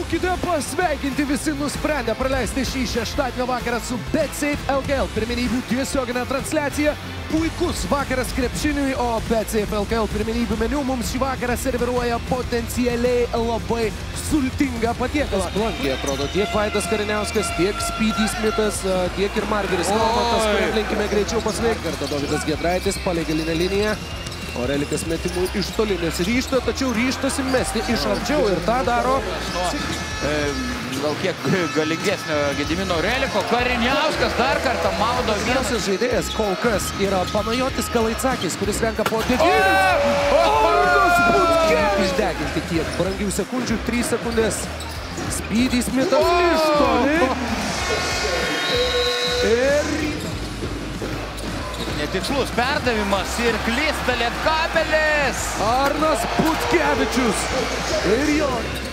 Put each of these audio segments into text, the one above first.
Būkite pasveikinti, visi nusprendę praleisti šį šeštadienio vakarą su BetSafe LKL pirmenybių tiesioginė transliacija. Puikus vakaras krepšiniui, o BetSafe LKL pirmenybių meniu mums šį vakarą serviruoja potencialiai labai sultingą patiekalą. Blankiai atrodo tiek Vaidas Kariniauskas, tiek Speedy Smithas, tiek ir Margeris Normantas, kuriam linkime greičiau pasveikti. Kartą Dovydas Giedraitis palei galinę liniją. Orelikas metimui iš toli nesiryžta, tačiau ryžtasi mesti iš arčiau ir tą daro. Gal kiek galingesnio Gedimino Oreliko. Kariniauskas dar kartą maudo vieną. Vienas žaidėjas kol kas yra Panajotis Kalaicakis, kuris renka po 9. Išdeginti tiek brangių sekundžių, 3 sekundės. Speedy Smithas iš toli. Ir netikslus perdavimas ir klysta Lietkabelis. Arnas Butkevičius ir jo.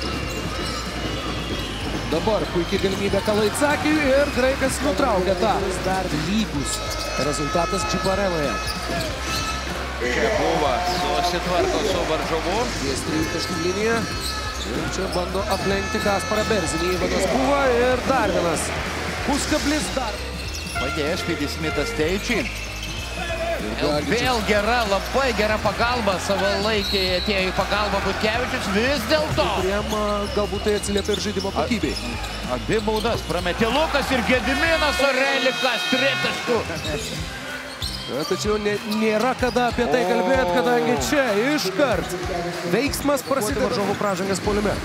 Dabar puikiai galimybė Kalaicakiui ir graikas nutraukia tą. Dar lygus rezultatas Čiparenoje. Čia buvo susitvarko su varžovu. Ties 3 taškų liniją. Ir čia bando aplenkti Kasparą Berzinį. Ivanas buvo ir dar vienas. Puskablis dar. Padėjo Speedy Smithas Teičiui. Vėl gera, labai gera pagalba, savalaikiai atėjo į pagalbą Butkevičius, vis dėlto. Kuriem galbūt tai atsiliepia ir žaidimo kokybei. Abi baudas prametė Lukas ir Gediminas Orelikas tritaškų. Tačiau nėra kada apie tai kalbėti, kadangi čia iškart veiksmas prasideda varžovų pražangas puolime.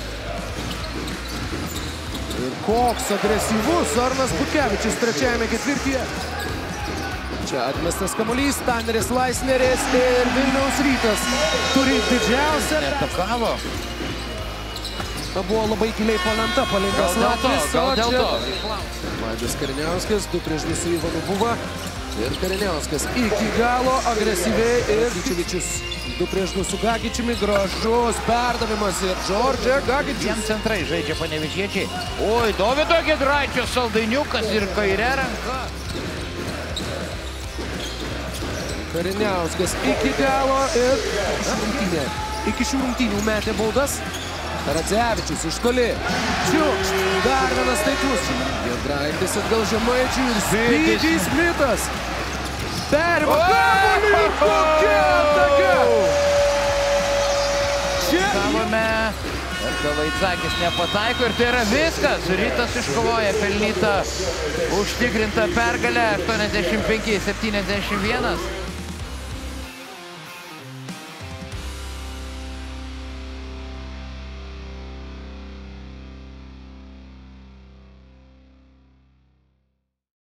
Ir koks agresyvus Arnas Butkevičius trečiajame ketvirtyje. Čia atmestas kamuolys, Taneris Laisneris ir Vilniaus Rytas turi didžiausią. Netakavo. Buvo labai giliai palenta, palinkas Latvis. Gal dėl to. Vaidas Kariniauskas, 2 prieš 2 su Ivanu buvo. Ir Kariniauskas iki galo agresyviai ir Gičevičius 2 prieš 2 su Gagičiumi. Gražus perdavimas ir Džordžia Gagičius. Jiem centrai žaidžia panevėžiečiai. Oi, Dovydo Giedraičio saldainiukas ir kairė ranka. Kariniauskas iki galo ir iki šių rungtynių metė baudas. Radzevičius iš toli. Čiukšt, dar vienas taiklus. Giedraitis atgal Žemaičiui ir Speedy Smithas. Perima kamuolį ir kokia ataka. Čia Savame. Kalaitzakis nepataiko ir tai yra viskas. Rytas iškovoja pelnytą užtikrintą pergalę 85-71.